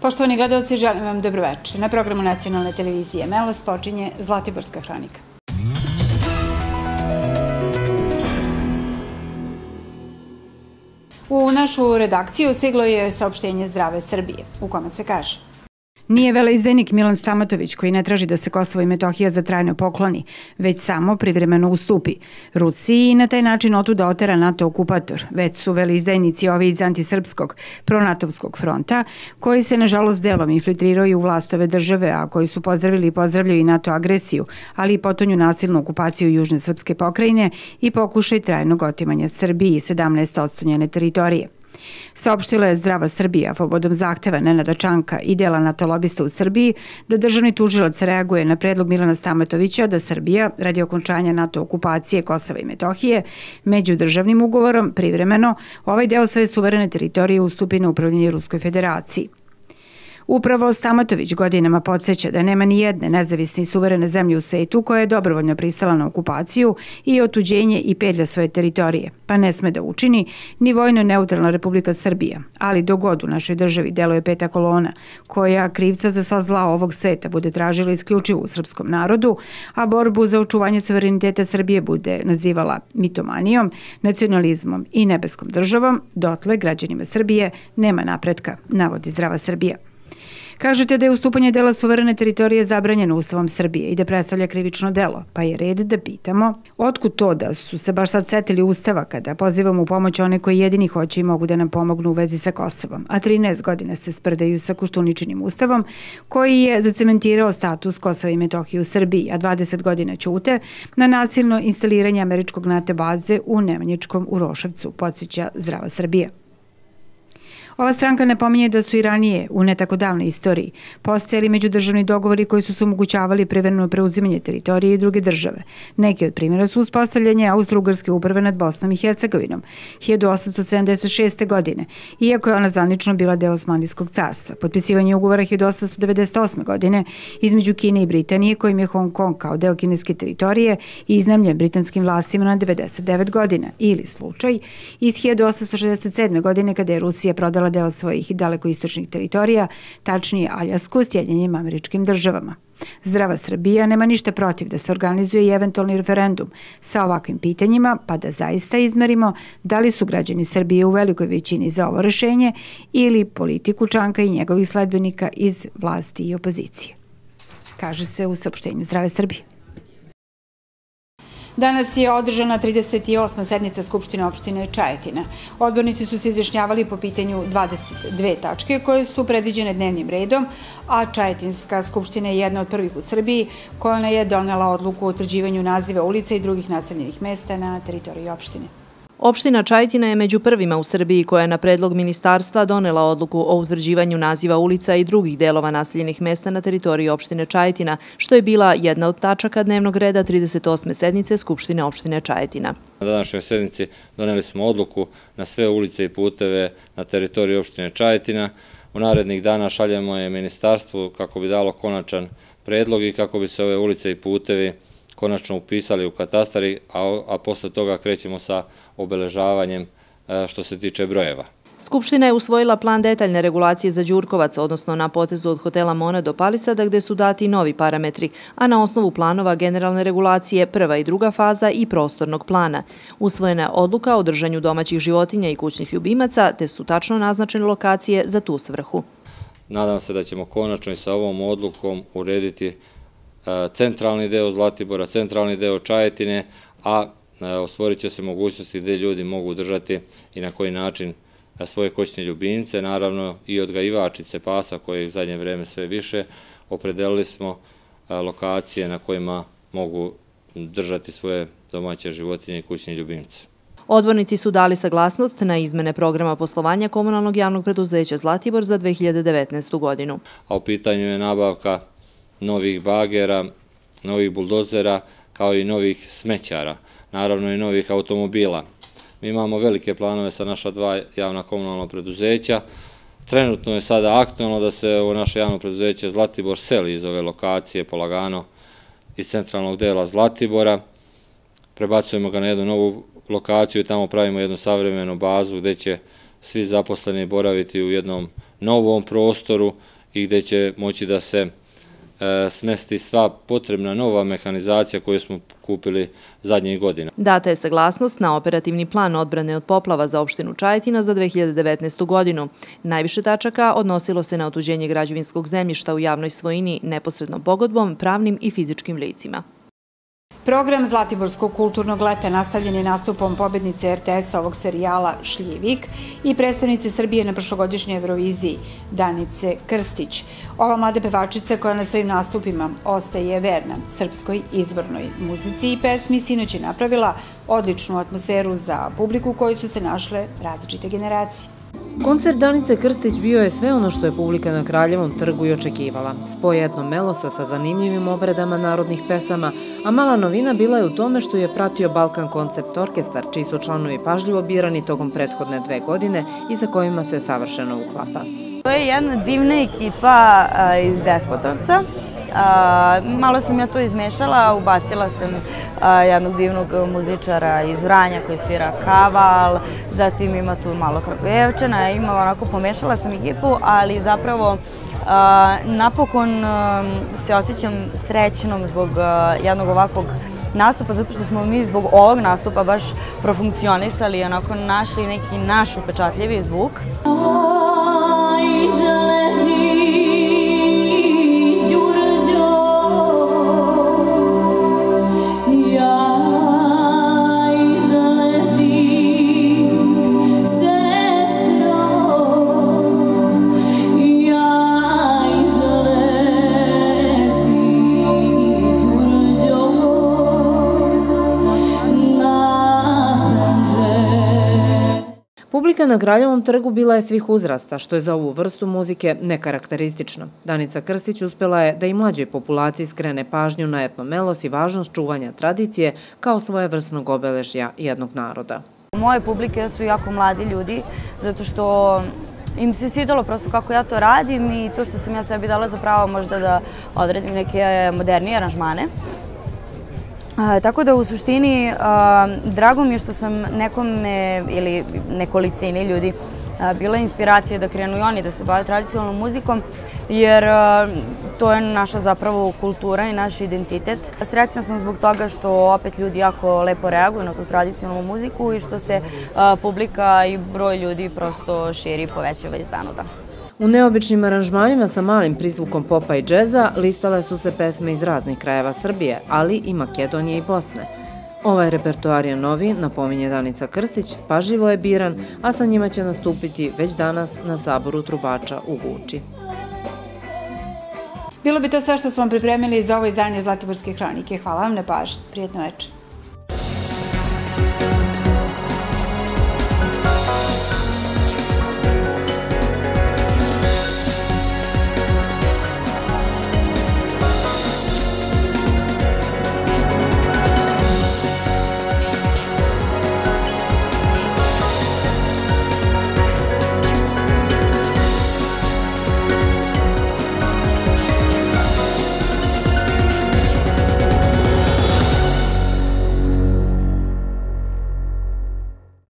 Poštovani gledalci, želim vam dobroveče. Na programu nacionalne televizije Melos počinje Zlatiborska hronika. U našu redakciju stiglo je saopštenje Zdrave Srbije, u kome se kaže: nije veleizdajnik Milan Stamatović koji ne traži da se Kosovo i Metohija za trajno pokloni, već samo privremeno ustupi Rusiji i na taj način otuda otera NATO okupator, već su veleizdajnici ovi iz antisrpskog pronatovskog fronta, koji se nažalost delom infiltriraju u vlast ove države, a koji su pozdravili i pozdravljaju i NATO agresiju, ali i potonju nasilnu okupaciju južne srpske pokrajine i pokušaj trajnog otimanja Srbiji 17% njene teritorije. Saopštila je Zdrava Srbija povodom zahteva Nenada Čanka i dela NATO lobista u Srbiji da državni tužilac reaguje na predlog Milana Stamatovića da Srbija, radi okončanja NATO okupacije Kosova i Metohije, međudržavnim ugovorom privremeno ovaj deo svoje suverene teritorije ustupi na upravljanje Ruskoj federaciji. Upravo Stamatović godinama podsjeća da nema ni jedne nezavisne i suverene zemlje u svetu koja je dobrovoljno pristala na okupaciju i otuđenje i pedlja svoje teritorije, pa ne sme da učini ni vojno neutralna Republika Srbija, ali dok god u našoj državi deluje peta kolona koja krivca za sva zla ovog sveta bude tražila isključivo u srpskom narodu, a borbu za očuvanje suvereniteta Srbije bude nazivala mitomanijom, nacionalizmom i nebeskom državom, dotle građanima Srbije nema napretka, navodi Zdrava Srbija. Kažete da je ustupanje dela suverene teritorije zabranjeno Ustavom Srbije i da predstavlja krivično delo, pa je red da pitamo otkud to da su se baš sad setili Ustava kada pozivamo u pomoć one koji jedini hoće i mogu da nam pomognu u vezi sa Kosovom, a 13 godina se sprdaju sa Koštuničinim Ustavom koji je zacementirao status Kosova i Metohije u Srbiji, a 20 godina ćute na nasilno instaliranje američkog NATO baze u Nemanjičkom Uroševcu, podsjeća Zdrava Srbija. Ova stranka napominje da su i ranije, u ne tako davnoj istoriji, postojali međudržavni dogovori koji su se omogućavali privremeno preuzimanje teritorije i druge države. Neki od primjera su uspostavljanje Austro-Ugarske uprave nad Bosnom i Hercegovinom 1876. godine, iako je ona zvanično bila deo Osmanlijskog carstva. Potpisivanje ugovora 1898. godine između Kine i Britanije, kojim je Hong Kong kao deo kineske teritorije iznajmljen britanskim vlastima na 99 godina, ili slučaj iz 1867. godine kada je Rusija prodala deo svojih dalekoistočnih teritorija, tačnije Aljasku, Sjedinjenim Američkim Državama. Zdrava Srbija nema ništa protiv da se organizuje i eventualni referendum sa ovakvim pitanjima, pa da zaista izmerimo da li su građani Srbije u velikoj većini za ovo rešenje ili politiku Čanka i njegovih sledbenika iz vlasti i opozicije. Kaže se u saopštenju Zdrave Srbije. Danas je održana 38. sednica Skupštine opštine Čajetina. Odbornici su se izjašnjavali po pitanju 22 tačke koje su predviđene dnevnim redom, a Čajetinska skupština je jedna od prvih u Srbiji koja je donela odluku o utvrđivanju naziva ulica i drugih naseljenih mesta na teritoriji opštine. Opština Čajetina je među prvima u Srbiji koja je na predlog ministarstva donela odluku o utvrđivanju naziva ulica i drugih delova naseljenih mesta na teritoriji opštine Čajetina, što je bila jedna od tačaka dnevnog reda 38. sednice Skupštine opštine Čajetina. Na današnjoj sednici doneli smo odluku na sve ulice i puteve na teritoriji opštine Čajetina. U narednih dana šaljemo je ministarstvu kako bi dalo konačan predlog i kako bi se ove ulice i putevi konačno upisali u katastari, a posle toga krećemo sa obeležavanjem što se tiče brojeva. Skupština je usvojila plan detaljne regulacije za Đurkovac, odnosno na potezu od hotela Mona do Palisada, gde su dati novi parametri, a na osnovu planova generalne regulacije prva i druga faza i prostornog plana. Usvojena je odluka o držanju domaćih životinja i kućnih ljubimaca, te su tačno naznačene lokacije za tu svrhu. Nadam se da ćemo konačno i sa ovom odlukom urediti centralni deo Zlatibora, centralni deo Čajetine, a ostvorit će se mogućnosti gde ljudi mogu držati i na koji način svoje kućne ljubimce, naravno i odgajivačice pasa koje u zadnje vreme sve više. Opredelili smo lokacije na kojima mogu držati svoje domaće životinje i kućne ljubimce. Odbornici su dali saglasnost na izmene programa poslovanja komunalnog javnog preduzeća Zlatibor za 2019. godinu. A u pitanju je nabavka novih bagera, novih buldozera, kao i novih smećara, naravno i novih automobila. Mi imamo velike planove sa naša dva javna komunalna preduzeća. Trenutno je sada aktualno da se ovo naše javno preduzeće Zlatibor seli iz ove lokacije polagano iz centralnog dela Zlatibora. Prebacujemo ga na jednu novu lokaciju i tamo pravimo jednu savremenu bazu gde će svi zaposleni boraviti u jednom novom prostoru i gde će moći da se smesti sva potrebna nova mehanizacija koju smo kupili zadnjih godina. Data je saglasnost na operativni plan odbrane od poplava za opštinu Čajetina za 2019. godinu. Najviše tačaka odnosilo se na otuđenje građevinskog zemljišta u javnoj svojini neposrednom pogodbom pravnim i fizičkim licima. Program Zlatiborskog kulturnog leta nastavljen je nastupom pobednice RTS-a ovog serijala Šljivik i predstavnice Srbije na prošlogodišnjoj Euroviziji Danice Krstić. Ova mlada pevačica koja na svojim nastupima ostaje verna srpskoj izvornoj muzici i pesmi sinoć je napravila odličnu atmosferu za publiku u kojoj su se našle različite generacije. Koncert Danice Krstić bio je sve ono što je publika na Kraljevom trgu i očekivala. Spoj etno-melosa sa zanimljivim obredama narodnih pesama, a mala novina bila je u tome što je pratio Balkan Koncept orkestar, čiji su članovi pažljivo birani tokom prethodne 2 godine i sa kojima se savršeno uklapa. To je jedna divna ekipa iz Despotovca. Malo sam ja to izmešala, ubacila sam jednog divnog muzičara iz Vranja koji svira kaval, zatim ima tu malo Kragujevčana, pomešala sam ekipu, ali zapravo napokon se osjećam srećnom zbog jednog ovakvog nastupa, zato što smo mi zbog ovog nastupa baš profunkcionisali i onako našli neki naš upečatljivi zvuk. Publika na Kraljevom trgu bila je svih uzrasta, što je za ovu vrstu muzike nekarakteristično. Danica Krstić uspela je da i mlađoj populaciji skrene pažnju na etnomelos i važnost čuvanja tradicije kao svojevrsnog obeležja jednog naroda. Moje publike su jako mladi ljudi, zato što im se svidalo prosto kako ja to radim i to što sam ja sebi dala za pravo možda da odredim neke modernije aranžmane. Tako da u suštini drago mi je što sam nekome ili nekolicini ljudi bila inspiracija da krenu i oni da se bave tradicionalnom muzikom, jer to je naša zapravo kultura i naš identitet. Srećna sam zbog toga što opet ljudi jako lepo reaguju na tu tradicionalnu muziku i što se publika i broj ljudi prosto širi i povećava iz dana u dan. U neobičnim aranžmanjima sa malim prizvukom popa i džeza listale su se pesme iz raznih krajeva Srbije, ali i Makedonije i Bosne. Ovaj repertoar je novi, napominje Danica Krstić, pažljivo je biran, a sa njima će nastupiti već danas na saboru trubača u Guči. Bilo bi to sve što smo vam pripremili za ovo izdanje Zlatiborske hronike. Hvala vam na pažnji. Prijetno večer.